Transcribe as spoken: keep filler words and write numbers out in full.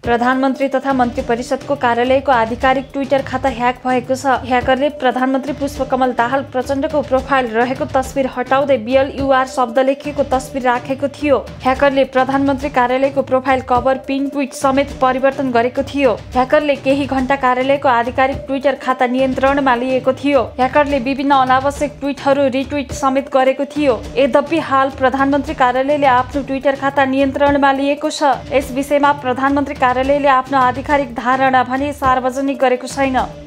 प्रधानमन्त्री तथा मन्त्री परिषदको कार्यालयको आधिकारिक ट्विटर खाता ह्याक भएको छ। ह्याकरले प्रधानमन्त्री पुष्पकमल दाहाल प्रचण्डको प्रोफाइल रहेको तस्बिर हटाउँदै बिएलयुआर शब्द लेखिएको तस्बिर राखेको थियो। ह्याकरले प्रधानमन्त्री कार्यालयको प्रोफाइल कभर, पिन, ट्विट समेत परिवर्तन गरेको थियो। ह्याकरले केही घण्टा कार्यालयको आधिकारिक ट्विटर खाता नियन्त्रणमा लिएको थियो। ह्याकरले विभिन्न अनावश्यक ट्विटहरू रिट्विट समेत गरेको थियो। यद्यपि हाल प्रधानमन्त्री कार्यालयले आफ्नो ट्विटर खाता नियन्त्रणमा लिएको छ। यस विषयमा प्रधानमन्त्री कार्यालयले आफ्नो आधिकारिक धारणा भने सार्वजनिक गरेको छैन।